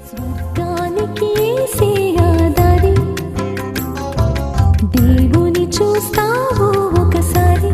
స్వర్గానికి సేయాదారి దేవుని చూస్తావు ఒకసారి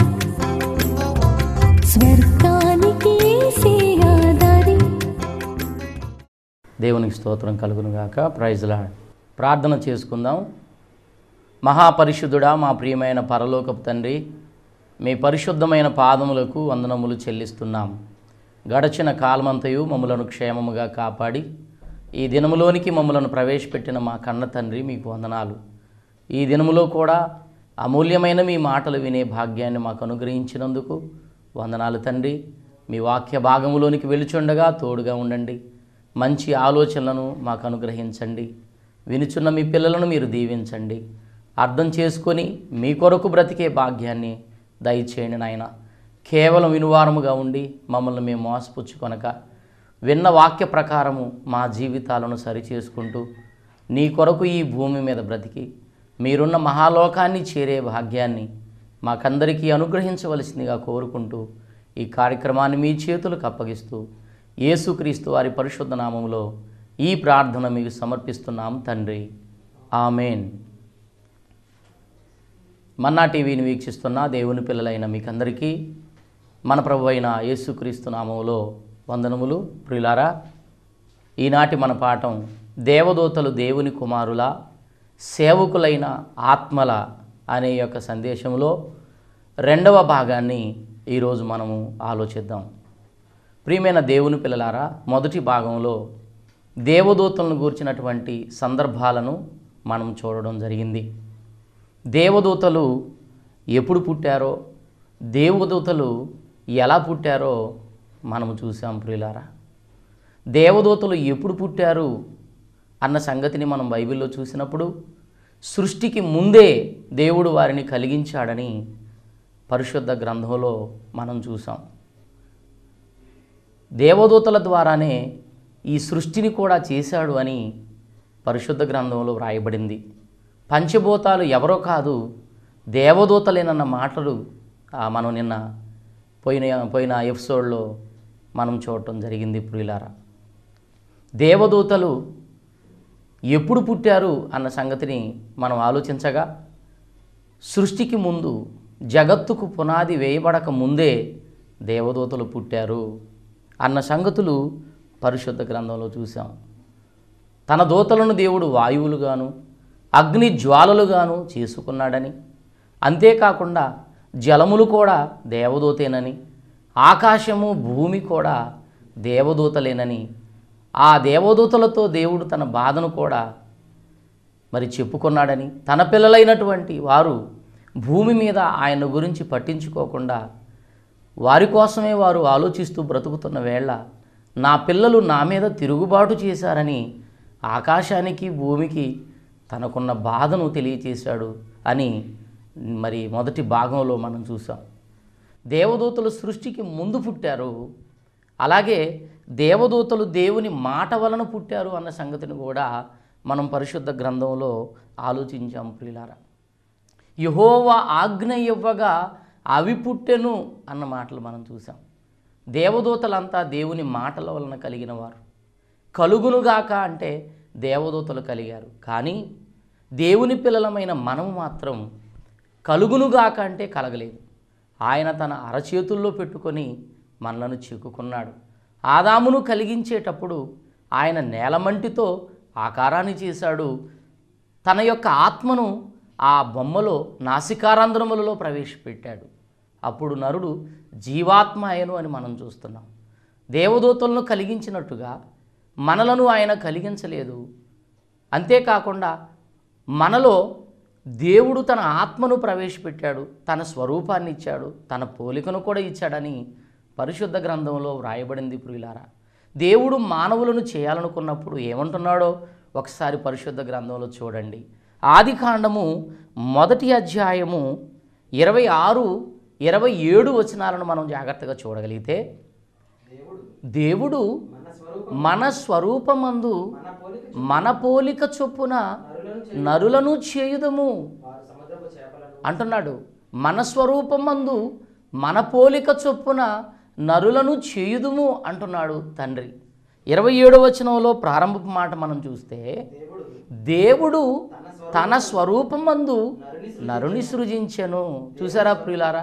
స్వర్గానికి సేయాదారి. దేవునికి స్తోత్రం కలుగును గాక. Praise Lord. ప్రార్థన చేసుకుందాం. మహాపరిశుద్ధుడా, మా ప్రియమైన పరలోకపు తండ్రి, మీ పరిశుద్ధమైన పాదములకు వందనములు చెల్లిస్తున్నాం. గడచిన కాలమంతయు మమ్మలను క్షేమముగా కాపాడి ఈ దినములోనికి మమ్మలను ప్రవేశపెట్టిన మా కన్న తండ్రి, మీకు వందనాలు. ఈ దినములో కూడా అమూల్యమైన మీ మాటలు వినే భాగ్యాన్ని మాకు అనుగ్రహించినందుకు వందనాలు తండ్రి. మీ వాక్య భాగములోనికి వెలుచుండగా తోడుగా ఉండండి. మంచి ఆలోచనలను మాకు అనుగ్రహించండి. వినుచున్న మీ పిల్లలను మీరు దీవించండి. అర్థం చేసుకొని మీ కొరకు బ్రతికే భాగ్యాన్ని దయచేయండి నాయన. కేవలం వినువారముగా ఉండి మమ్మల్ని మేము మోసపుచ్చుకొనక విన్న వాక్య ప్రకారము మా జీవితాలను సరిచేసుకుంటూ నీ కొరకు ఈ భూమి మీద బ్రతికి మీరున్న మహాలోకాన్ని చేరే భాగ్యాన్ని మాకందరికీ అనుగ్రహించవలసిందిగా కోరుకుంటూ ఈ కార్యక్రమాన్ని మీ చేతులకు అప్పగిస్తూ యేసుక్రీస్తు వారి పరిశుద్ధ నామములో ఈ ప్రార్థన మీకు సమర్పిస్తున్నాం తండ్రి. ఆమెన్. మన్నా టీవీని వీక్షిస్తున్న దేవుని పిల్లలైన మీకందరికీ మన ప్రభు అయిన యేసుక్రీస్తు నామములో వందనములు. ప్రియులారా, ఈనాటి మన పాఠం దేవదూతలు దేవుని కుమారుల సేవకులైన ఆత్మల అనే యొక్క సందేశంలో రెండవ భాగాన్ని ఈరోజు మనము ఆలోచిద్దాం. ప్రియమైన దేవుని పిల్లలారా, మొదటి భాగంలో దేవదూతలను గూర్చినటువంటి సందర్భాలను మనం చూడడం జరిగింది. దేవదూతలు ఎప్పుడు పుట్టారో, దేవదూతలు ఎలా పుట్టారో మనము చూసాం. ప్రియులారా, దేవదూతలు ఎప్పుడు పుట్టారు అన్న సంగతిని మనం బైబిల్లో చూసినప్పుడు సృష్టికి ముందే దేవుడు వారిని కలిగించాడని పరిశుద్ధ గ్రంథంలో మనం చూసాం. దేవదూతల ద్వారానే ఈ సృష్టిని కూడా చేశాడు అని పరిశుద్ధ గ్రంథంలో వ్రాయబడింది. పంచభూతాలు ఎవరో కాదు, దేవదూతలేనన్న మాటలు మనం నిన్న పోయిన ఎపిసోడ్లో మనం చూడటం జరిగింది. ప్రియులారా, దేవదూతలు ఎప్పుడు పుట్టారు అన్న సంగతిని మనం ఆలోచించగా సృష్టికి ముందు, జగత్తుకు పునాది వేయబడక ముందే దేవదూతలు పుట్టారు అన్న సంగతులు పరిశుద్ధ గ్రంథంలో చూసాం. తన దూతలను దేవుడు వాయువులుగాను అగ్ని జ్వాలలుగాను చేసుకున్నాడని, అంతేకాకుండా జలములు కూడా దేవదూతేనని, ఆకాశము భూమి కూడా దేవదూతలేనని, ఆ దేవదూతలతో దేవుడు తన బాధను కూడా మరి చెప్పుకున్నాడని, తన పిల్లలైనటువంటి వారు భూమి మీద ఆయన గురించి పట్టించుకోకుండా వారి కోసమే వారు ఆలోచిస్తూ బ్రతుకుతున్న వేళ నా పిల్లలు నా మీద తిరుగుబాటు చేశారని ఆకాశానికి భూమికి తనకున్న బాధను తెలియచేశాడు అని మరి మొదటి భాగంలో మనం చూసాం. దేవదూతలు సృష్టికి ముందు పుట్టారు, అలాగే దేవదూతలు దేవుని మాట వలన పుట్టారు అన్న సంగతిని కూడా మనం పరిశుద్ధ గ్రంథంలో ఆలోచించాం. ప్రియులారా, యెహోవా ఆజ్ఞ ఇవ్వగా అవి పుట్టెను అన్న మాటలు మనం చూసాం. దేవదూతలంతా దేవుని మాటల వలన కలిగిన వారు. కలుగునుగాక అంటే దేవదూతలు కలిగారు, కానీ దేవుని పిల్లలమైన మనము మాత్రం కలుగునుగాక అంటే కలగలేదు. ఆయన తన అరచేతుల్లో పెట్టుకొని మనలను చిక్కుకున్నాడు. ఆదామును కలిగించేటప్పుడు ఆయన నేలమంటితో ఆకారాన్ని చేశాడు. తన యొక్క ఆత్మను ఆ బొమ్మలో నాసికారంధ్రములలో ప్రవేశపెట్టాడు. అప్పుడు నరుడు జీవాత్మ అయను అని మనం చూస్తున్నాం. దేవదూతలను కలిగించినట్టుగా మనలను ఆయన కలిగించలేదు. అంతేకాకుండా మనలో దేవుడు తన ఆత్మను ప్రవేశపెట్టాడు, తన స్వరూపాన్ని ఇచ్చాడు, తన పోలికను కూడా ఇచ్చాడని పరిశుద్ధ గ్రంథంలో వ్రాయబడింది. ప్రియులారా, దేవుడు మానవులను చేయాలనుకున్నప్పుడు ఏమంటున్నాడో ఒకసారి పరిశుద్ధ గ్రంథంలో చూడండి. ఆదికాండము 1వ అధ్యాయము 26, 27 వచనాలను మనం జాగ్రత్తగా చూడగలిగితే, దేవుడు మన స్వరూపమందు మన పోలిక చొప్పున నరులను చేయుదము అంటున్నాడు. మన స్వరూపమందు మన పోలిక చొప్పున నరులను చేయుదుము అంటున్నాడు తండ్రి. 27వ వచనంలో ప్రారంభపు మాట మనం చూస్తే, దేవుడు తన స్వరూపమందు నరుని సృజించెను. చూసారా ప్రియులారా,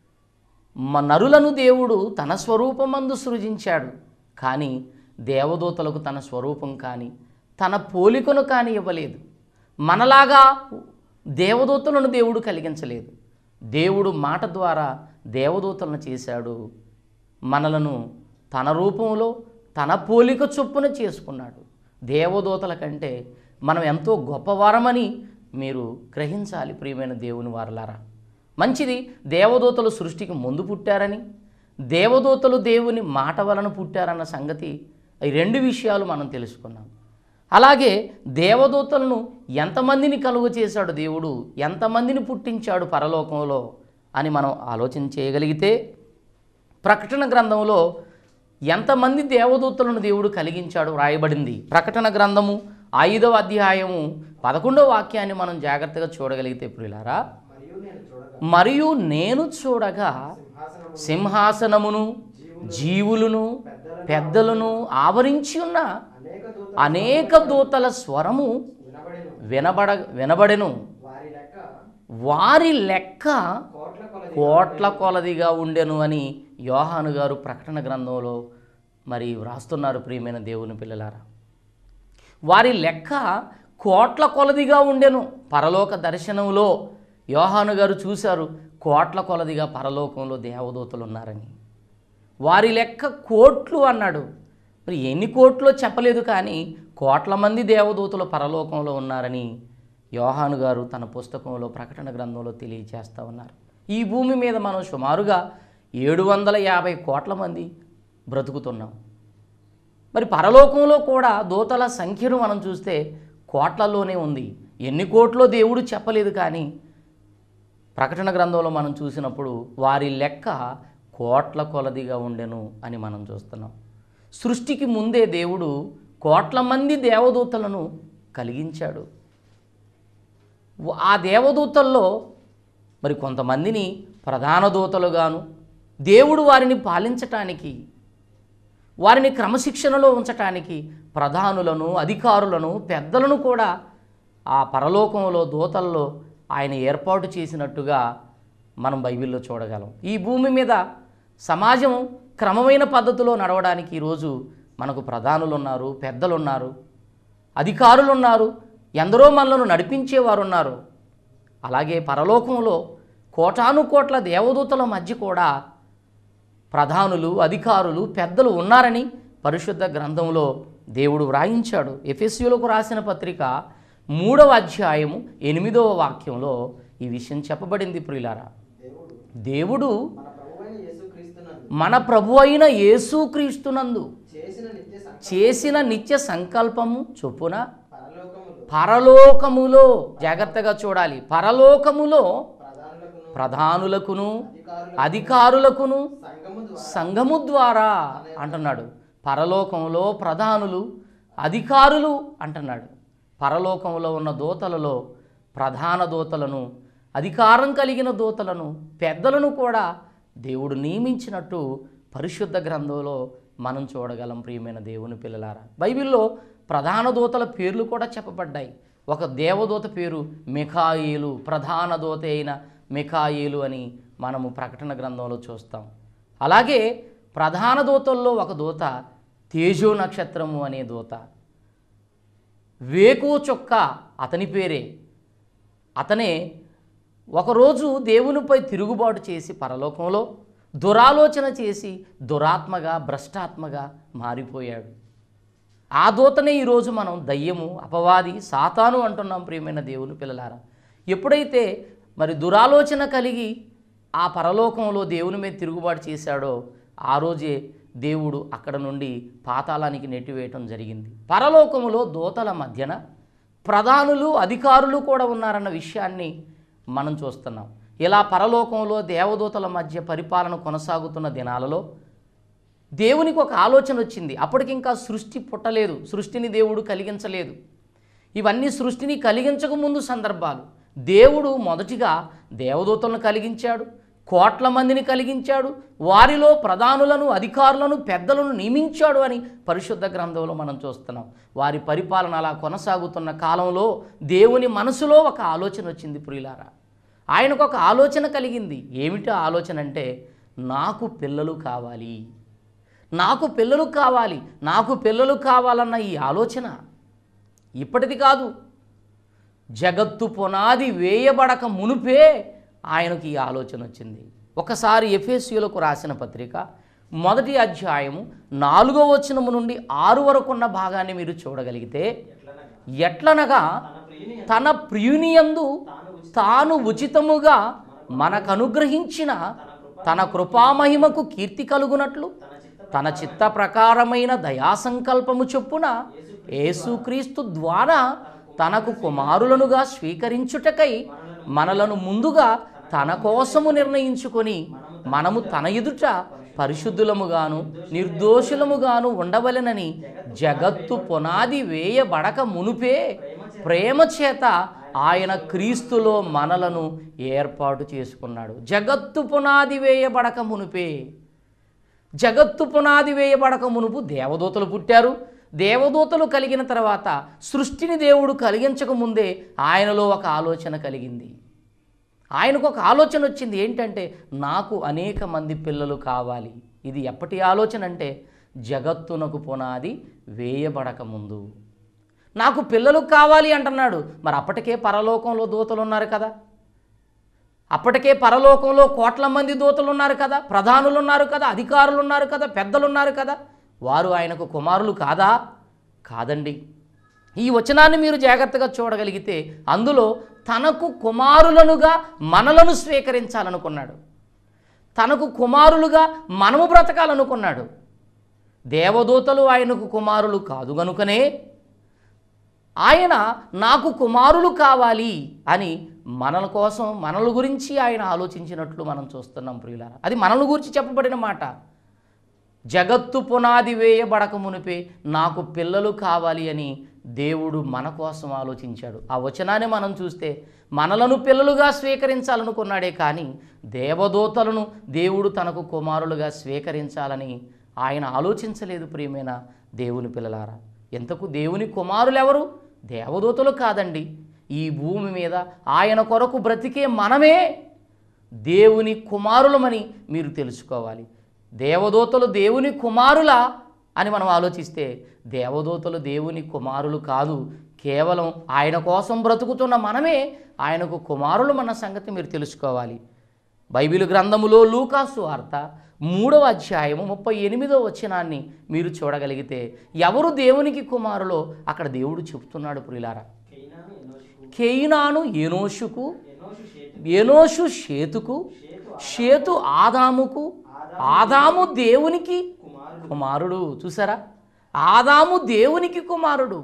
నరులను దేవుడు తన స్వరూపమందు సృజించాడు. కానీ దేవదూతలకు తన స్వరూపం కానీ తన పోలికను కానీ ఇవ్వలేదు. మనలాగా దేవదూతలను దేవుడు కలిగించలేదు. దేవుడు మాట ద్వారా దేవదూతలను చేశాడు. మనలను తన రూపంలో తన పోలిక చొప్పున చేసుకున్నాడు. దేవదూతల కంటే మనం ఎంతో గొప్పవారమని మీరు గ్రహించాలి ప్రియమైన దేవుని వారలారా. మంచిది, దేవదూతలు సృష్టికి ముందు పుట్టారని, దేవదూతలు దేవుని మాట వలన పుట్టారన్న సంగతి, ఈ రెండు విషయాలు మనం తెలుసుకున్నాం. అలాగే దేవదూతలను ఎంతమందిని కలుగు చేశాడు దేవుడు, ఎంతమందిని పుట్టించాడు పరలోకంలో అని మనం ఆలోచన చేయగలిగితే, ప్రకటన గ్రంథంలో ఎంతమంది దేవదూతలను దేవుడు కలిగించాడు రాయబడింది. ప్రకటన గ్రంథము 5వ అధ్యాయము 11వ వాక్యాన్ని మనం జాగ్రత్తగా చూడగలిగితే ప్రియులారా, మరియు నేను చూడగా సింహాసనమును జీవులను పెద్దలను ఆవరించి ఉన్న అనేక దూతల స్వరము వినబడెను. వారి లెక్క కోట్ల కొలదిగా ఉండెను అని యోహాను గారు ప్రకటన గ్రంథంలో మరి వ్రాస్తున్నారు. ప్రియమైన దేవుని పిల్లలారా, వారి లెక్క కోట్ల కొలదిగా ఉండెను. పరలోక దర్శనంలో యోహాను గారు చూశారు, కోట్ల కొలదిగా పరలోకంలో దేవదూతలు ఉన్నారని. వారి లెక్క కోట్లు అన్నాడు. మరి ఎన్ని కోట్లో చెప్పలేదు, కానీ కోట్ల మంది దేవదూతలు పరలోకంలో ఉన్నారని యోహాను గారు తన పుస్తకంలో ప్రకటన గ్రంథంలో తెలియజేస్తూ ఉన్నారు. ఈ భూమి మీద మనం సుమారుగా 750 కోట్ల మంది బ్రతుకుతున్నాం. మరి పరలోకంలో కూడా దూతల సంఖ్యను మనం చూస్తే కోట్లలోనే ఉంది. ఎన్ని కోట్లో దేవుడు చెప్పలేదు, కానీ ప్రకటన గ్రంథంలో మనం చూసినప్పుడు వారి లెక్క కోట్ల కొలదిగా ఉండెను అని మనం చూస్తున్నాం. సృష్టికి ముందే దేవుడు కోట్ల మంది దేవదూతలను కలిగించాడు. ఆ దేవదూతల్లో మరి కొంతమందిని ప్రధాన దూతలుగాను, దేవుడు వారిని పాలించటానికి, వారిని క్రమశిక్షణలో ఉంచటానికి ప్రధానులను, అధికారులను, పెద్దలను కూడా ఆ పరలోకంలో దూతల్లో ఆయన ఏర్పాటు చేసినట్టుగా మనం బైబిల్లో చూడగలం. ఈ భూమి మీద సమాజం క్రమమైన పద్ధతిలో నడవడానికి ఈరోజు మనకు ప్రధానులు ఉన్నారు, పెద్దలు ఉన్నారు, అధికారులు ఉన్నారు, ఎందరో మనలను నడిపించేవారు ఉన్నారు. అలాగే పరలోకంలో కోటానుకోట్ల దేవదూతల మధ్య కూడా ప్రధానులు, అధికారులు, పెద్దలు ఉన్నారని పరిశుద్ధ గ్రంథంలో దేవుడు వ్రాయించాడు. ఎఫెసీయులకు రాసిన పత్రిక 3వ అధ్యాయము 8వ వాక్యంలో ఈ విషయం చెప్పబడింది. ప్రియులారా, దేవుడు మన ప్రభు అయిన యేసుక్రీస్తునందు చేసిన నిత్య సంకల్పము చొప్పున పరలోకములో, జాగ్రత్తగా చూడాలి, పరలోకములో ప్రధానులకును అధికారులకును సంఘము ద్వారా అంటున్నాడు. పరలోకంలో ప్రధానులు, అధికారులు అంటున్నాడు. పరలోకంలో ఉన్న దూతలలో ప్రధాన దూతలను, అధికారం కలిగిన దూతలను, పెద్దలను కూడా దేవుడు నియమించినట్టు పరిశుద్ధ గ్రంథంలో మనం చూడగలం. ప్రియమైన దేవుని పిల్లలారా, బైబిల్లో ప్రధాన దూతల పేర్లు కూడా చెప్పబడ్డాయి. ఒక దేవదూత పేరు మిఖాయేలు, ప్రధాన దూత అయిన మిఖాయేలు అని మనము ప్రకటన గ్రంథంలో చూస్తాం. అలాగే ప్రధాన దూతల్లో ఒక దూత తేజో నక్షత్రము అనే దూత. వేకువ చుక్క అతని పేరే. అతనే ఒకరోజు దేవునిపై తిరుగుబాటు చేసి పరలోకంలో దురాలోచన చేసి దురాత్మగా, భ్రష్టాత్మగా మారిపోయాడు. ఆ దూతనే ఈరోజు మనం దయ్యము, అపవాది, సాతాను అంటున్నాం. ప్రియమైన దేవుని పిల్లలారా, ఎప్పుడైతే మరి దురాలోచన కలిగి ఆ పరలోకంలో దేవుని మీద తిరుగుబాటు చేశాడో ఆ రోజే దేవుడు అక్కడ నుండి పాతాళానికి నెట్టివేయటం జరిగింది. పరలోకములో దూతల మధ్యన ప్రధానులు, అధికారులు కూడా ఉన్నారన్న విషయాన్ని మనం చూస్తున్నాం. ఇలా పరలోకంలో దేవదూతల మధ్య పరిపాలన కొనసాగుతున్న దినాలలో దేవునికి ఒక ఆలోచన వచ్చింది. అప్పటికింకా సృష్టి పుట్టలేదు, సృష్టిని దేవుడు కలిగించలేదు. ఇవన్నీ సృష్టిని కలిగించక ముందు సందర్భాలు. దేవుడు మొదటిగా దేవదూతలను కలిగించాడు, కోట్ల మందిని కలిగించాడు, వారిలో ప్రధానులను, అధికారులను, పెద్దలను నియమించాడు అని పరిశుద్ధ గ్రంథంలో మనం చూస్తున్నాం. వారి పరిపాలన అలా కొనసాగుతున్న కాలంలో దేవుని మనసులో ఒక ఆలోచన వచ్చింది ప్రియులారా. ఆయనకు ఒక ఆలోచన కలిగింది. ఏమిటి ఆలోచన అంటే, నాకు పిల్లలు కావాలి, నాకు పిల్లలు కావాలి, నాకు పిల్లలు కావాలన్న ఈ ఆలోచన ఇప్పటిది కాదు. జగత్తు పునాది వేయబడక మునుపే ఆయనకి ఈ ఆలోచన వచ్చింది. ఒకసారి ఎఫెసీయులకు రాసిన పత్రిక 1వ అధ్యాయము 4వ వచనము నుండి 6 వరకు ఉన్న భాగాన్ని మీరు చూడగలిగితే, ఎట్లనగా తన ప్రియునియందు తాను ఉచితముగా మనకు అనుగ్రహించిన తన కృపామహిమకు కీర్తి కలుగునట్లు తన చిత్త ప్రకారమైన దయాసంకల్పము చొప్పున యేసుక్రీస్తు ద్వారా తనకు కుమారులనుగా స్వీకరించుటకై మనలను ముందుగా తన కోసము నిర్ణయించుకొని మనము తన ఎదుట పరిశుద్ధులముగాను నిర్దోషులముగాను ఉండవలెనని జగత్తు పునాది వేయబడక మునుపే ప్రేమ చేత ఆయన క్రీస్తులో మనలను ఏర్పాటు చేసుకున్నాడు. జగత్తు పునాది వేయబడక మునుపే, జగత్తు పునాది వేయబడక మునుపు దేవదూతలు పుట్టారు. దేవదూతలు కలిగిన తర్వాత సృష్టిని దేవుడు కలిగించక ముందే ఆయనలో ఒక ఆలోచన కలిగింది. ఆయనకు ఒక ఆలోచన వచ్చింది. ఏంటంటే, నాకు అనేక మంది పిల్లలు కావాలి. ఇది ఎప్పటి ఆలోచన అంటే, జగత్తునకు పునాది వేయబడక ముందు నాకు పిల్లలు కావాలి అంటున్నాడు. మరి అప్పటికే పరలోకంలో దూతలు ఉన్నారు కదా, అప్పటికే పరలోకంలో కోట్ల మంది దూతలు ఉన్నారు కదా, ప్రధానులు ఉన్నారు కదా, అధికారులు ఉన్నారు కదా, పెద్దలు ఉన్నారు కదా. వారు ఆయనకు కుమారులు కాదా? కాదండి. ఈ వచనాన్ని మీరు జాగ్రత్తగా చూడగలిగితే అందులో తనకు కుమారులనుగా మనలను స్వీకరించాలనుకున్నాడు, తనకు కుమారులుగా మనము బ్రతకాలనుకున్నాడు. దేవదూతలు ఆయనకు కుమారులు కాదు గనుకనే ఆయన నాకు కుమారులు కావాలి అని మనల కోసం, మనల గురించి ఆయన ఆలోచించినట్లు మనం చూస్తున్నాం ప్రియులారా. అది మనల గురించి చెప్పబడిన మాట. జగత్తు పునాది వేయబడక మునిపే నాకు పిల్లలు కావాలి అని దేవుడు మన కోసం ఆలోచించాడు. ఆ వచనాన్ని మనం చూస్తే మనలను పిల్లలుగా స్వీకరించాలనుకున్నాడే కానీ దేవదూతలను దేవుడు తనకు కుమారులుగా స్వీకరించాలని ఆయన ఆలోచించలేదు. ప్రియమైన దేవుని పిల్లలారా, ఎంతకు దేవుని కుమారులు ఎవరు? దేవదూతలు కాదండి. ఈ భూమి మీద ఆయన కొరకు బ్రతికే మనమే దేవుని కుమారులమని మీరు తెలుసుకోవాలి. దేవదూతలు దేవుని కుమారులా అని మనం ఆలోచిస్తే దేవదూతలు దేవుని కుమారులు కాదు. కేవలం ఆయన కోసం బ్రతుకుతున్న మనమే ఆయనకు కుమారులు అన్న సంగతి మీరు తెలుసుకోవాలి. బైబిల్ గ్రంథములో లూకాసు వార్త 3వ అధ్యాయము 38వ వచనాన్ని మీరు చూడగలిగితే ఎవరు దేవునికి కుమారులో అక్కడ దేవుడు చెప్తున్నాడు ప్రియులారా. కేయినాను ఎనోషుకు, ఎనోషు షేతుకు, షేతు ఆదాముకు, ఆదాము దేవునికి కుమారుడు. చూసారా, ఆదాము దేవునికి కుమారుడు.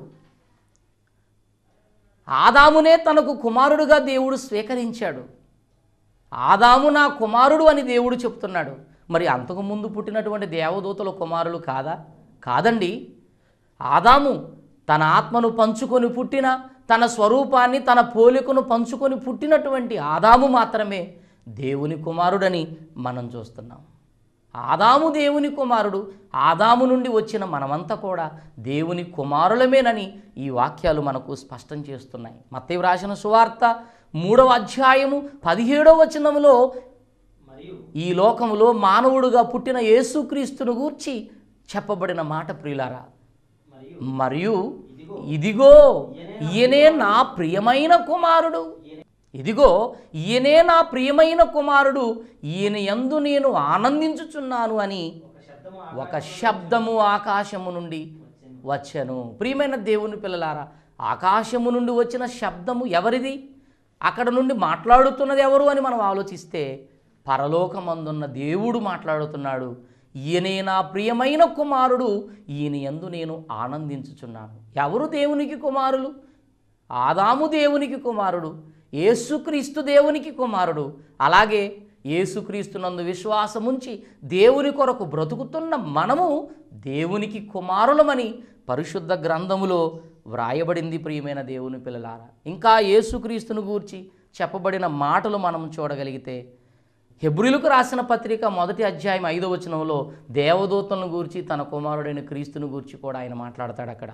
ఆదామునే తనకు కుమారుడుగా దేవుడు స్వీకరించాడు. ఆదాము నా కుమారుడు అని దేవుడు చెప్తున్నాడు. మరి అంతకుముందు పుట్టినటువంటి దేవదూతల కుమారులు కాదా? కాదండి. ఆదాము తన ఆత్మను పంచుకొని పుట్టిన, తన స్వరూపాన్ని తన పోలికను పంచుకొని పుట్టినటువంటి ఆదాము మాత్రమే దేవుని కుమారుడని మనం చూస్తున్నాం. ఆదాము దేవుని కుమారుడు. ఆదాము నుండి వచ్చిన మనమంతా కూడా దేవుని కుమారులమేనని ఈ వాక్యాలు మనకు స్పష్టం చేస్తున్నాయి. మత్తయి రాసిన సువార్త 3వ అధ్యాయము 17వ వచనములో ఈ లోకములో మానవుడుగా పుట్టిన యేసుక్రీస్తును గూర్చి చెప్పబడిన మాట ప్రియులారా. మరియు ఇదిగో ఈయనే నా ప్రియమైన కుమారుడు, ఇదిగో ఈయనే నా ప్రియమైన కుమారుడు, ఈయన యందు నేను ఆనందించుచున్నాను అని ఒక శబ్దము ఆకాశము నుండి వచ్చెను. ప్రియమైన దేవుని పిల్లలారా, ఆకాశము నుండి వచ్చిన శబ్దము ఎవరిది? అక్కడ నుండి మాట్లాడుతున్నది ఎవరు అని మనం ఆలోచిస్తే పరలోకమందున్న దేవుడు మాట్లాడుతున్నాడు. ఈయనే నా ప్రియమైన కుమారుడు, ఈయన యందు నేను ఆనందించుచున్నాను. ఎవరు దేవునికి కుమారులు? ఆదాము దేవునికి కుమారుడు, యేసుక్రీస్తు దేవునికి కుమారుడు. అలాగే యేసుక్రీస్తునందు విశ్వాసముంచి దేవుని కొరకు బ్రతుకుతున్న మనము దేవునికి కుమారులమని పరిశుద్ధ గ్రంథములో వ్రాయబడింది. ప్రియమైన దేవుని పిల్లలారా, ఇంకా యేసుక్రీస్తును గూర్చి చెప్పబడిన మాటలు మనం చూడగలిగితే హెబ్రీయులకు రాసిన పత్రిక 1వ అధ్యాయం 5వ వచనంలో దేవదూతలను గూర్చి తన కుమారుడైన క్రీస్తును గూర్చి కూడా ఆయన మాట్లాడతాడు. అక్కడ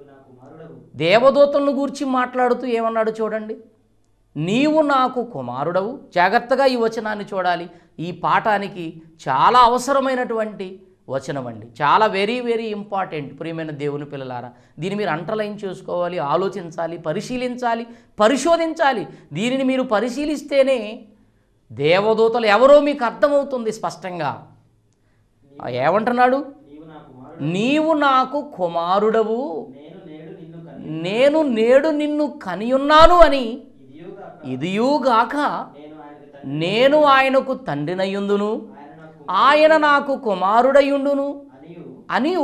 దేవదూతలను గూర్చి మాట్లాడుతూ ఏమన్నాడు చూడండి, నీవు నాకు కుమారుడవు. జాగ్రత్తగా ఈ వచనాన్ని చూడాలి. ఈ పాఠానికి చాలా అవసరమైనటువంటి వచనం అండి, చాలా వెరీ వెరీ ఇంపార్టెంట్. ప్రియమైన దేవుని పిల్లలారా, దీన్ని మీరు అండర్లైన్ చేసుకోవాలి, ఆలోచించాలి, పరిశీలించాలి, పరిశోధించాలి. దీనిని మీరు పరిశీలిస్తేనే దేవదూతలు ఎవరో మీకు అర్థమవుతుంది స్పష్టంగా. ఏమంటున్నాడు, నీవు నాకు కుమారుడవు, నేను నేడు నిన్ను కనియున్నాను అని, ఇదియుగాక నేను ఆయనకు తండ్రినయుందును, ఆయన నాకు కుమారుడయుండును అనియు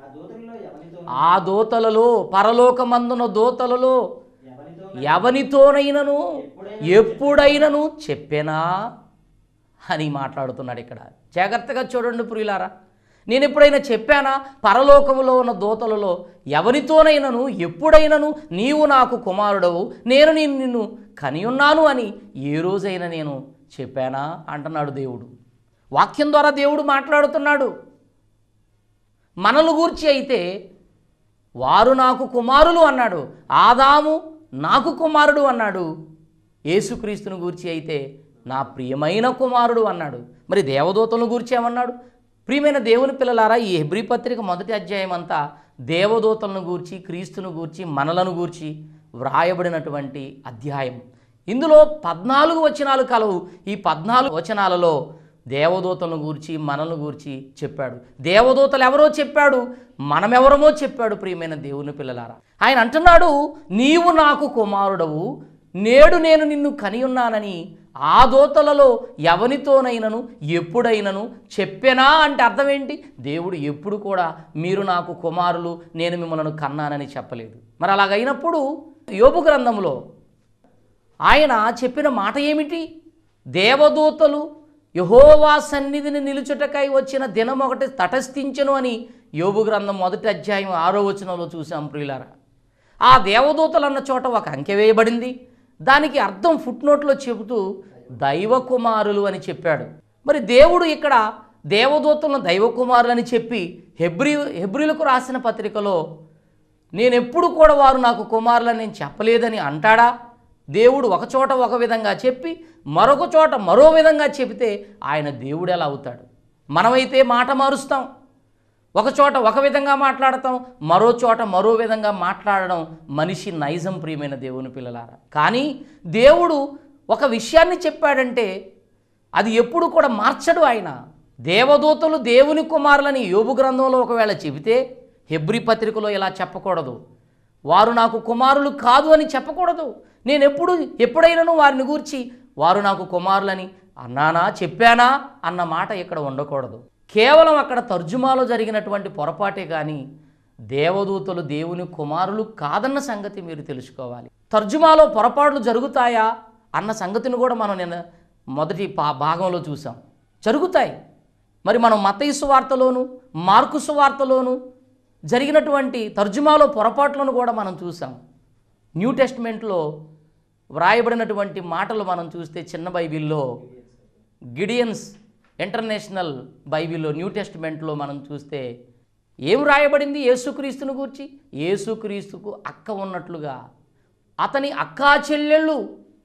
ఆ దూతలలో, పరలోకమందున దూతలలో ఎవనితోనైనను ఎప్పుడైనను చెప్పెనా అని మాట్లాడుతున్నాడు ఇక్కడ. జాగ్రత్తగా చూడండి ప్రియులారా, నేను ఎప్పుడైనా చెప్పానా పరలోకములో ఉన్న దూతలలో ఎవరితోనైనను ఎప్పుడైనను నీవు నాకు కుమారుడవు, నేను నిన్ను కనియున్నాను అని ఏ రోజైనా నేను చెప్పానా అంటున్నాడు దేవుడు. వాక్యం ద్వారా దేవుడు మాట్లాడుతున్నాడు. మనల్ని గూర్చి అయితే వారు నాకు కుమారులు అన్నాడు, ఆదాము నాకు కుమారుడు అన్నాడు. యేసుక్రీస్తుని గూర్చి అయితే నా ప్రియమైన కుమారుడు అన్నాడు. మరి దేవదూతలను గూర్చి ఏమన్నాడు? ప్రియమైన దేవుని పిల్లలారా, ఈ హెబ్రీ పత్రిక 1వ అధ్యాయం అంతా దేవదూతలను గూర్చి, క్రీస్తును గూర్చి, మనలను గూర్చి వ్రాయబడినటువంటి అధ్యాయం. ఇందులో 14 వచనాలు కలవు. ఈ 14 వచనాలలో దేవదూతలను గూర్చి, మనలను గూర్చి చెప్పాడు. దేవదూతలు ఎవరో చెప్పాడు, మనమెవరమో చెప్పాడు. ప్రియమైన దేవుని పిల్లలారా, ఆయన అంటున్నాడు, నీవు నాకు కుమారుడవు, నేడు నేను నిన్ను కనియున్నానని ఆ దూతలలో ఎవనితోనైనను ఎప్పుడైనను చెప్పెనా అంటే అర్థం ఏంటి? దేవుడు ఎప్పుడు కూడా మీరు నాకు కుమారులు, నేను మిమ్మల్ని కన్నానని చెప్పలేదు. మరి అలాగైనప్పుడు యోబు గ్రంథంలో ఆయన చెప్పిన మాట ఏమిటి? దేవదూతలు యెహోవా సన్నిధిని నిలుచుటకై వచ్చిన దినం ఒకటి తటస్థించెను అని యోబు గ్రంథం 1వ అధ్యాయం 6వ వచనంలో చూసాం ప్రియులారా. ఆ దేవదూతలు అన్న చోట ఒక అంకె వేయబడింది. దానికి అర్థం ఫుట్నోట్లో చెబుతూ దైవ కుమారులు అని చెప్పాడు. మరి దేవుడు ఇక్కడ దేవదూతలను దైవ కుమారులని చెప్పి హెబ్రీయులకు రాసిన పత్రికలో నేనెప్పుడు కూడా వారు నాకు కుమారులని నేను చెప్పలేదని అంటాడా? దేవుడు ఒక చోట ఒక విధంగా చెప్పి మరొక చోట మరో విధంగా చెబితే ఆయన దేవుడు ఎలా అవుతాడు? మనమైతే మాట మారుస్తాం, ఒక చోట ఒక విధంగా మాట్లాడతాం, మరో చోట మరో విధంగా మాట్లాడడం మనిషి నైజం. ప్రియమైన దేవుని పిల్లలారా, కానీ దేవుడు ఒక విషయాన్ని చెప్పాడంటే అది ఎప్పుడు కూడా మార్చడు. ఆయన దేవదూతలు దేవుని కుమారులని యోబు గ్రంథంలో ఒకవేళ చెబితే హెబ్రీ పత్రికలో ఇలా చెప్పకూడదు, వారు నాకు కుమారులు కాదు అని చెప్పకూడదు. నేను ఎప్పుడైనాను వారిని గూర్చి వారు నాకు కుమారులని అన్నానా, చెప్పానా అన్న మాట ఇక్కడ ఉండకూడదు. కేవలం అక్కడ తర్జుమాలో జరిగినటువంటి పొరపాటే కానీ దేవదూతలు దేవుని కుమారులు కాదన్న సంగతి మీరు తెలుసుకోవాలి. తర్జుమాలో పొరపాట్లు జరుగుతాయా అన్న సంగతిని కూడా మనం నిన్న మొదటి భాగంలో చూసాం, జరుగుతాయి. మరి మనం మత్తయి సువార్తలోను మార్కు సువార్తలోను జరిగినటువంటి తర్జుమాలో పొరపాట్లను కూడా మనం చూసాం. న్యూ టెస్ట్మెంట్లో వ్రాయబడినటువంటి మాటలు మనం చూస్తే చిన్న బైబిల్లో, గిడియన్స్ ఇంటర్నేషనల్ బైబిల్లో, న్యూ టెస్ట్మెంట్లో మనం చూస్తే ఏం రాయబడింది? యేసుక్రీస్తుని గూర్చి యేసుక్రీస్తుకు అక్క ఉన్నట్లుగా అతని అక్కా చెల్లెళ్ళు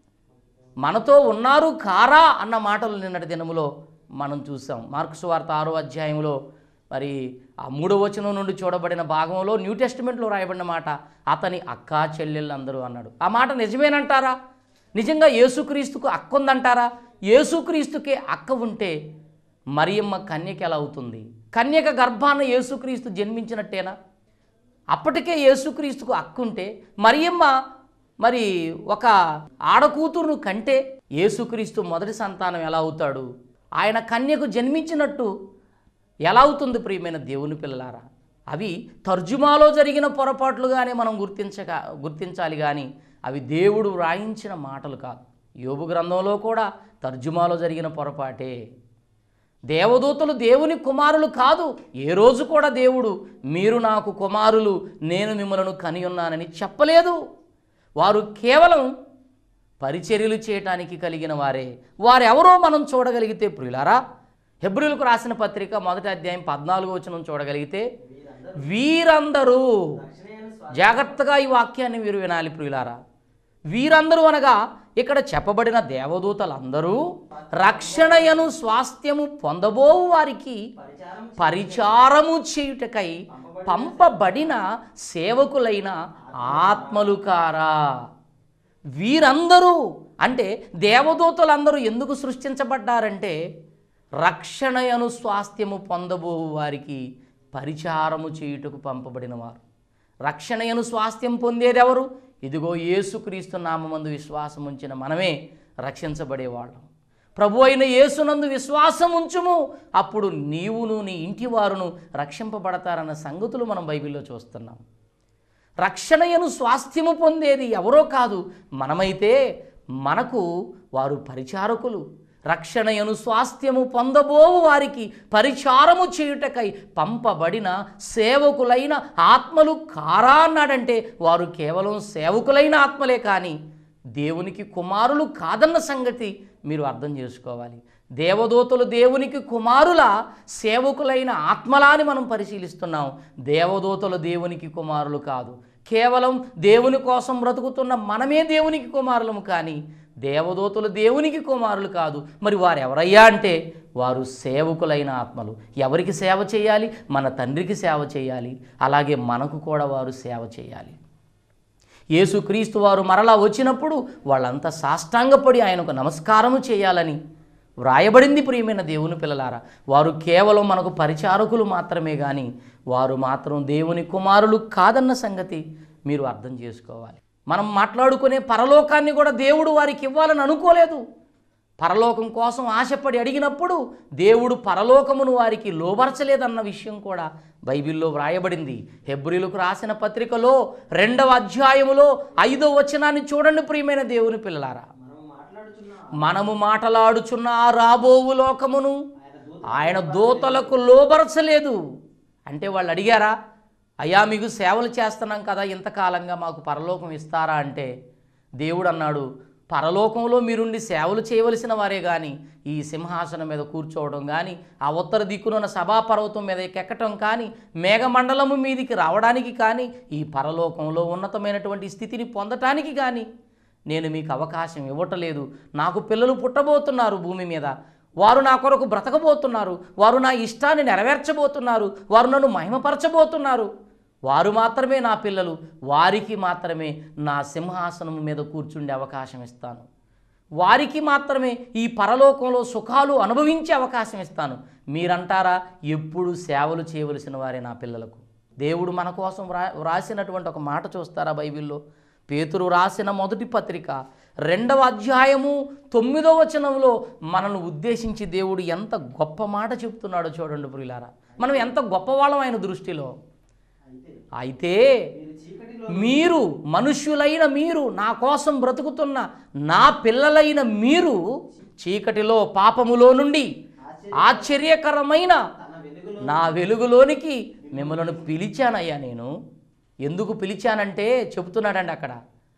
మనతో ఉన్నారు కారా అన్న మాటలు నిన్నటి దినములో మనం చూసాం. మార్కు సువార్త 6వ అధ్యాయంలో మరి ఆ 3వ వచనం నుండి చూడబడిన భాగంలో న్యూ టెస్టిమెంట్లో రాయబడిన మాట అతని అక్కా చెల్లెళ్ళు అందరూ అన్నాడు. ఆ మాట నిజమేనంటారా? నిజంగా యేసుక్రీస్తుకు అక్క ఉందంటారా? యేసుక్రీస్తుకే అక్క ఉంటే మరియమ్మ కన్యక ఎలా అవుతుంది? కన్యక గర్భాన యేసుక్రీస్తు జన్మించినట్టేనా? అప్పటికే యేసుక్రీస్తుకు అక్క ఉంటే మరియమ్మ మరి ఒక ఆడకూతురును కంటే యేసుక్రీస్తు మొదటి సంతానం ఎలా అవుతాడు? ఆయన కన్యకు జన్మించినట్టు ఎలా అవుతుంది? ప్రియమైన దేవుని పిల్లలారా, అవి తర్జుమాలో జరిగిన పొరపాట్లుగానే మనం గుర్తించాలి కానీ అవి దేవుడు వ్రాయించిన మాటలు కాదు. యోబు గ్రంథంలో కూడా తర్జుమాలో జరిగిన పొరపాటే. దేవదూతలు దేవుని కుమారులు కాదు. ఏ రోజు కూడా దేవుడు మీరు నాకు కుమారులు, నేను మిమ్మలను కనియున్నానని చెప్పలేదు. వారు కేవలం పరిచర్యలు చేయటానికి కలిగిన వారే. వారెవరో మనం చూడగలిగితే ప్రియులారా, హెబ్రీయులకు రాసిన పత్రిక 1వ అధ్యాయం 14వ వచనం చూడగలిగితే, వీరందరూ, జాగ్రత్తగా ఈ వాక్యాన్ని మీరు వినాలి ప్రియులారా, వీరందరూ అనగా ఇక్కడ చెప్పబడిన దేవదూతలందరూ రక్షణయను స్వాస్థ్యము పొందబోవు వారికి పరిచారము చేయుటకై పంపబడిన సేవకులైన ఆత్మలు కారా. వీరందరూ అంటే దేవదూతలందరూ ఎందుకు సృష్టించబడ్డారంటే రక్షణయను స్వాస్థ్యము పొందబోవు వారికి పరిచారము చేయుటకు పంపబడిన వారు. రక్షణయను స్వాస్థ్యం పొందేది ఎవరు? ఇదిగో యేసుక్రీస్తు నామమందు విశ్వాసం ఉంచిన మనమే రక్షించబడేవాళ్ళం. ప్రభు అయిన యేసునందు విశ్వాసం ఉంచుము, అప్పుడు నీవును నీ ఇంటి వారును రక్షింపబడతారన్న సంగతులు మనం బైబిల్లో చూస్తున్నాం. రక్షణయను స్వాస్థ్యము పొందేది ఎవరో కాదు, మనమైతే మనకు వారు పరిచారకులు. రక్షణయను స్వాస్థ్యము పొందబోవు వారికి పరిచారము చేయుటకై పంపబడిన సేవకులైన ఆత్మలు కారా అన్నాడంటే వారు కేవలం సేవకులైన ఆత్మలే కానీ దేవునికి కుమారులు కాదన్న సంగతి మీరు అర్థం చేసుకోవాలి. దేవదూతలు దేవునికి కుమారుల, సేవకులైన ఆత్మలా అని మనం పరిశీలిస్తున్నాం. దేవదూతలు దేవునికి కుమారులు కాదు, కేవలం దేవుని కోసం బ్రతుకుతున్న మనమే దేవునికి కుమారులము, కానీ దేవదూతలు దేవునికి కుమారులు కాదు. మరి వారు ఎవరయ్యా అంటే వారు సేవకులైన ఆత్మలు. ఎవరికి సేవ చేయాలి? మన తండ్రికి సేవ చేయాలి. అలాగే మనకు కూడా వారు సేవ చేయాలి. యేసుక్రీస్తు వారు మరలా వచ్చినప్పుడు వాళ్ళంతా సాష్టాంగపడి ఆయనకు నమస్కారము చేయాలని వ్రాయబడింది. ప్రియమైన దేవుని పిల్లలారా, వారు కేవలం మనకు పరిచారకులు మాత్రమే కానీ వారు మాత్రం దేవుని కుమారులు కాదన్న సంగతి మీరు అర్థం చేసుకోవాలి. మనం మాట్లాడుకునే పరలోకాన్ని కూడా దేవుడు వారికి ఇవ్వాలని అనుకోలేదు. పరలోకం కోసం ఆశపడి అడిగినప్పుడు దేవుడు పరలోకమును వారికి లోబరచలేదన్న విషయం కూడా బైబిల్లో వ్రాయబడింది. హెబ్రీయులకు రాసిన పత్రికలో 2వ అధ్యాయములో 5వ వచనాన్ని చూడండి ప్రియమైన దేవుని పిల్లలారా. మనము మాట్లాడుచున్న ఆ రాబోవు లోకమును ఆయన దూతలకు లోబరచలేదు. అంటే వాళ్ళు అడిగారా, అయ్యా మీకు సేవలు చేస్తున్నాం కదా, ఇంతకాలంగా మాకు పరలోకం ఇస్తారా అంటే దేవుడు అన్నాడు, పరలోకంలో మీరుండి సేవలు చేయవలసిన వారే కానీ ఈ సింహాసనం మీద కూర్చోవడం కానీ, ఆ ఉత్తర దిక్కునున్న సభాపర్వతం మీద ఎక్కటం కానీ, మేఘమండలము మీదికి రావడానికి కానీ, ఈ పరలోకంలో ఉన్నతమైనటువంటి స్థితిని పొందటానికి కానీ నేను మీకు అవకాశం ఇవ్వటలేదు. నాకు పిల్లలు పుట్టబోతున్నారు భూమి మీద, వారు నా కొరకు బ్రతకబోతున్నారు, వారు నా ఇష్టాన్ని నెరవేర్చబోతున్నారు, వారు నన్ను మహిమపరచబోతున్నారు. వారు మాత్రమే నా పిల్లలు, వారికి మాత్రమే నా సింహాసనం మీద కూర్చుండే అవకాశం ఇస్తాను. వారికి మాత్రమే ఈ పరలోకంలో సుఖాలు అనుభవించే అవకాశం ఇస్తాను. మీరంటారా ఎప్పుడు సేవలు చేయవలసిన వారే నా పిల్లలకు. దేవుడు మన కోసం వ్రాసినటువంటి ఒక మాట చూస్తారా బైబిల్లో? పేతురు రాసిన మొదటి పత్రిక 2వ అధ్యాయము 9వ వచనంలో మనల్ని ఉద్దేశించి దేవుడు ఎంత గొప్ప మాట చెప్తున్నాడో చూడండి ప్రియులారా. మనం ఎంత గొప్పవాళ్ళం ఆయన దృష్టిలో. అయితే మీరు మనుష్యులైన మీరు, నా కోసం బ్రతుకుతున్న నా పిల్లలైన మీరు చీకటిలో పాపములో నుండి ఆశ్చర్యకరమైన నా వెలుగులోనికి మిమ్మల్ని పిలిచానయ్యా. నేను ఎందుకు పిలిచానంటే చెబుతున్నాడండి అక్కడ,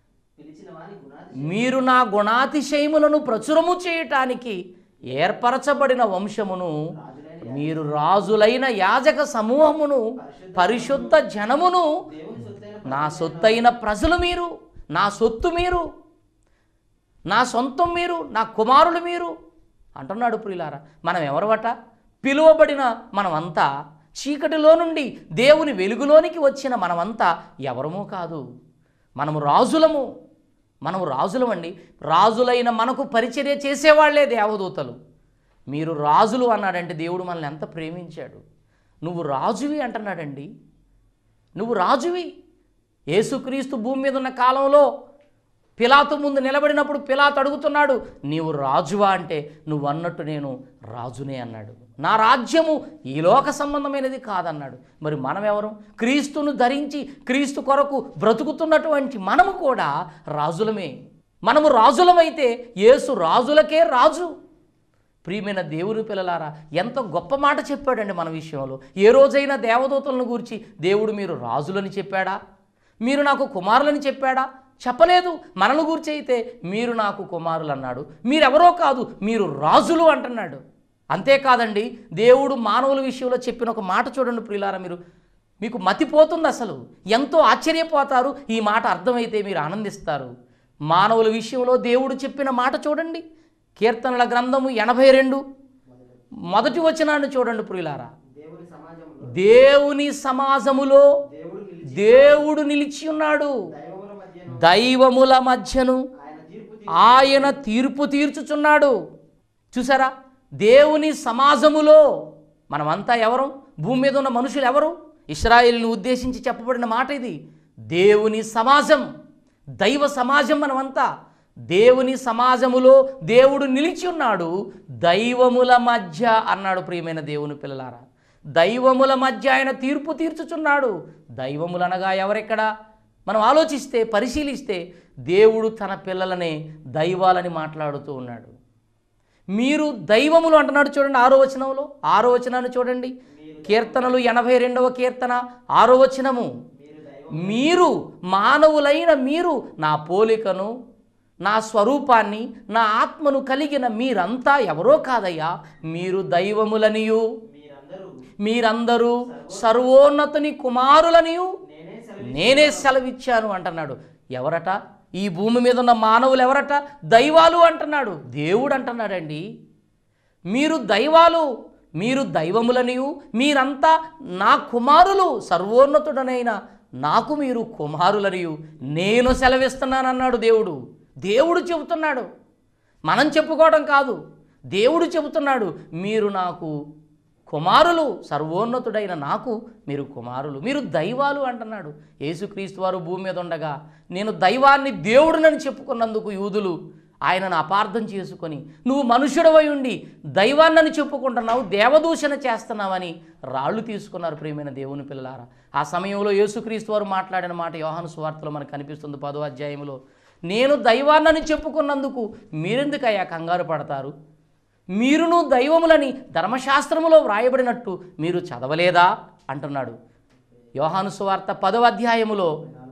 మీరు నా గుణాతిశయములను ప్రచురము చేయటానికి ఏర్పరచబడిన వంశమును, మీరు రాజులైన యాజక సమూహమును, పరిశుద్ధ జనమును, నా సొత్తైన ప్రజలు మీరు, నా సొత్తు మీరు, నా సొంతం మీరు, నా కుమారులు మీరు అంటున్నాడు ప్రియులారా. మనం ఎవరవట? పిలువబడిన మనమంతా చీకటిలో నుండి దేవుని వెలుగులోనికి వచ్చిన మనమంతా ఎవరమో కాదు, మనము రాజులము. మనము రాజులమండి. రాజులైన మనకు పరిచర్య చేసేవాళ్లే దేవదూతలు. మీరు రాజులు అన్నాడంటే దేవుడు మనల్ని ఎంత ప్రేమించాడు. నువ్వు రాజువి అంటున్నాడండి. నువ్వు రాజువి. యేసుక్రీస్తు భూమి మీద ఉన్న కాలంలో పిలాతు ముందు నిలబడినప్పుడు పిలాతు అడుగుతున్నాడు, నీవు రాజువా అంటే నువ్వు అన్నట్టు నేను రాజునే అన్నాడు. నా రాజ్యము ఈ లోక సంబంధమైనది కాదన్నాడు. మరి మనం ఎవరు? క్రీస్తును ధరించి క్రీస్తు కొరకు బ్రతుకుతున్నటువంటి మనము కూడా రాజులమే. మనము రాజులమైతే యేసు రాజులకే రాజు. ప్రియమైన దేవుని పిల్లలారా, ఎంత గొప్ప మాట చెప్పాడండి మన విషయంలో. ఏ రోజైనా దేవదూతలను గురించి దేవుడు మీరు రాజులని చెప్పాడా? మీరు నాకు కుమారులని చెప్పాడా? చెప్పలేదు. మనల్ని గురించి అయితే మీరు నాకు కుమారులు అన్నాడు. మీరెవరో కాదు, మీరు రాజులు అంటున్నాడు. అంతేకాదండి, దేవుడు మానవుల విషయంలో చెప్పిన ఒక మాట చూడండి ప్రియులారా, మీకు మతిపోతుంది. అసలు ఎంతో ఆశ్చర్యపోతారు. ఈ మాట అర్థమైతే మీరు ఆనందిస్తారు. మానవుల విషయంలో దేవుడు చెప్పిన మాట చూడండి. కీర్తనల గ్రంథము 82 మొదటి వచనాన్ని చూడండి ప్రియులారా. దేవుని సమాజములో దేవుడు నిలిచి ఉన్నాడు, దైవముల మధ్యను ఆయన తీర్పు తీర్చుచున్నాడు. చూసారా, దేవుని సమాజములో మనమంతా ఎవరు? భూమి మీద ఉన్న మనుషులు ఎవరు? ఇశ్రాయేలును ఉద్దేశించి చెప్పబడిన మాట ఇది. దేవుని సమాజం, దైవ సమాజం మనమంతా. దేవుని సమాజములో దేవుడు నిలిచి ఉన్నాడు, దైవముల మధ్య అన్నాడు. ప్రియమైన దేవుని పిల్లలారా, దైవముల మధ్య ఆయన తీర్పు తీర్చుచున్నాడు. దైవములు అనగా ఎవరెక్కడ? మనం ఆలోచిస్తే, పరిశీలిస్తే దేవుడు తన పిల్లలనే దైవాలని మాట్లాడుతూ ఉన్నాడు. మీరు దైవములు అంటున్నాడు చూడండి 6వ వచనంలో. 6వ వచనాన్ని చూడండి. కీర్తనలు 82వ కీర్తన 6వ వచనము. మీరు మానవులైన మీరు నా పోలికను, నా స్వరూపాన్ని, నా ఆత్మను కలిగిన మీరంతా ఎవరో కాదయ్యా, మీరు దైవములనియు, మీరందరూ సర్వోన్నతుని కుమారులనియు నేనే సెలవిచ్చాను అంటున్నాడు. ఎవరట? ఈ భూమి మీద ఉన్న మానవులు ఎవరట? దైవాలు అంటున్నాడు. దేవుడు అంటున్నాడండి, మీరు దైవాలు, మీరు దైవములనియు, మీరంతా నా కుమారులు, సర్వోన్నతుడనైన నాకు మీరు కుమారులనియు నేను సెలవిస్తున్నానన్నాడు దేవుడు. దేవుడు చెబుతున్నాడు, మనం చెప్పుకోవడం కాదు. దేవుడు చెబుతున్నాడు, మీరు నాకు కుమారులు, సర్వోన్నతుడైన నాకు మీరు కుమారులు, మీరు దైవాలు అంటున్నాడు. యేసుక్రీస్తు వారు భూమి మీద ఉండగా నేను దైవాన్ని దేవుడునని చెప్పుకున్నందుకు యూదులు ఆయనను అపార్థం చేసుకొని, నువ్వు మనుషుడవై ఉండి దైవాన్నని చెప్పుకుంటున్నావు, దేవదూషణ చేస్తున్నావని రాళ్ళు తీసుకున్నారు. ప్రియమైన దేవుని పిల్లలారా, ఆ సమయంలో యేసుక్రీస్తు వారు మాట్లాడిన మాట యోహాను సువార్తలో మనకు కనిపిస్తుంది 10వ అధ్యాయంలో. నేను దైవాన్నని చెప్పుకున్నందుకు మీరెందుకయ్యా కంగారు పడతారు? మీరును దైవములని ధర్మశాస్త్రములో వ్రాయబడినట్టు మీరు చదవలేదా అంటున్నాడు. యోహాను సువార్త 10వ అధ్యాయములో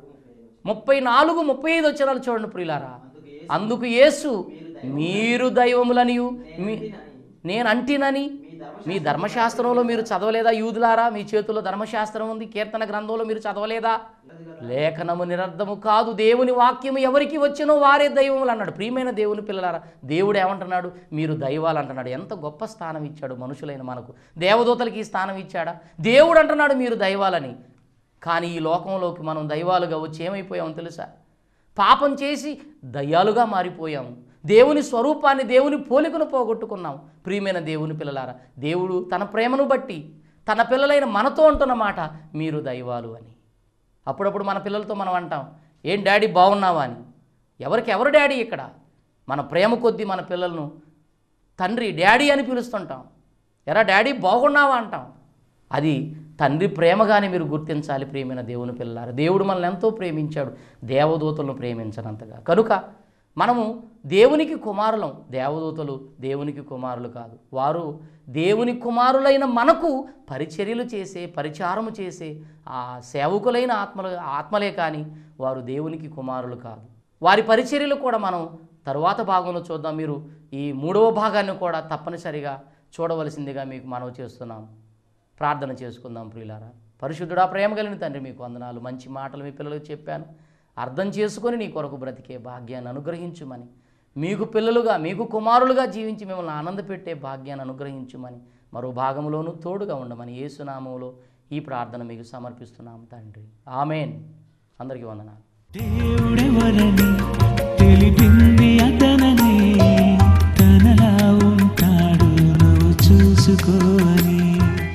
34-35 వచనాలు చూడండి ప్రియులారా. అందుకు యేసు, మీరు దైవములనియు నేను అంటినని మీ ధర్మశాస్త్రంలో మీరు చదవలేదా? యూదులారా, మీ చేతుల్లో ధర్మశాస్త్రం ఉంది, కీర్తన గ్రంథంలో మీరు చదవలేదా? లేఖనము నిరర్ధము కాదు, దేవుని వాక్యము ఎవరికి వచ్చినో వారే దైవములు అన్నాడు. ప్రియమైన దేవుని పిల్లలారా, దేవుడు ఏమంటున్నాడు? మీరు దైవాలు అంటున్నాడు. ఎంత గొప్ప స్థానం ఇచ్చాడు మనుషులైన మనకు. దేవదూతలకి ఈ స్థానం ఇచ్చాడా? దేవుడు అంటున్నాడు మీరు దైవాలని. కానీ ఈ లోకంలోకి మనం దైవాలుగా వచ్చి ఏమైపోయామో తెలుసా? పాపం చేసి దయ్యాలుగా మారిపోయాము. దేవుని స్వరూపాన్ని, దేవుని పోలికను పోగొట్టుకున్నాం. ప్రియమైన దేవుని పిల్లలారా, దేవుడు తన ప్రేమను బట్టి తన పిల్లలైన మనతో అంటున్న మాట మీరు దైవాలు అని. అప్పుడప్పుడు మన పిల్లలతో మనం అంటాం, ఏం డాడీ బాగున్నావా అని. ఎవరు డాడీ ఇక్కడ? మన ప్రేమ కొద్దీ మన పిల్లలను తండ్రి డాడీ అని పిలుస్తుంటాం. ఎరా డాడీ బాగున్నావా అంటాం. అది తండ్రి ప్రేమగానే మీరు గుర్తించాలి. ప్రియమైన దేవుని పిల్లలారా, దేవుడు మనల్ని ఎంతో ప్రేమించాడు, దేవదూతలను ప్రేమించనంతగా. కనుక మనము దేవునికి కుమారులం. దేవదూతలు దేవునికి కుమారులు కాదు. వారు దేవుని కుమారులైన మనకు పరిచర్యలు చేసే, పరిచారము చేసే ఆ సేవకులైన ఆత్మలే కానీ వారు దేవునికి కుమారులు కాదు. వారి పరిచర్యలు కూడా మనం తరువాత భాగంలో చూద్దాం. మీరు ఈ 3వ భాగాన్ని కూడా తప్పనిసరిగా చూడవలసిందిగా మీకు మనవి చేస్తున్నాం. ప్రార్థన చేసుకుందాం ప్రియులారా. పరిశుద్ధుడా, ప్రేమ కలిగిన తండ్రి, మీకు వందనాలు. మంచి మాటలు మీ పిల్లలకు చెప్పాను, అర్థం చేసుకొని నీ కొరకు బ్రతికే భాగ్యాన్ని అనుగ్రహించుమని, మీకు పిల్లలుగా, మీకు కుమారులుగా జీవించి మిమ్మల్ని ఆనందపెట్టే భాగ్యాన్ని అనుగ్రహించుమని, మరో భాగంలోనూ తోడుగా ఉండమని యేసునామములో ఈ ప్రార్థన మీకు సమర్పిస్తున్నాం తండ్రి. ఆమేన్. అందరికీ వందనాలు. దేవుడెవరని తెలిపింది అతనని, తనలా ఉంటాడు నువ్వు చూసుకోని.